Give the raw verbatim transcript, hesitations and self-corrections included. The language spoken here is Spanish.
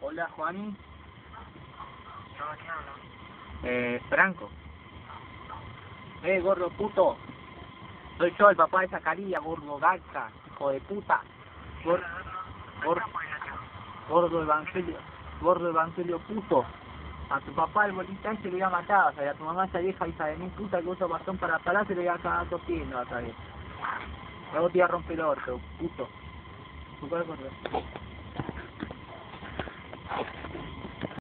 Hola, Juani. No, ¿quién habla? Eh, Franco. Eh, gordo puto. Soy yo, el papá de Zacarías, gordo gacha, hijo de puta. Gor gor gordo evangelio, gordo evangelio puto. A tu papá el bolita ese lo iba a matar, o sea, y a tu mamá esa vieja hija de mi puta que usa bastón para parar se le iba a cagar tosiendo, ¿sabes? Luego te iba a romper el orto, puto. ¿Tu cuál, gordo?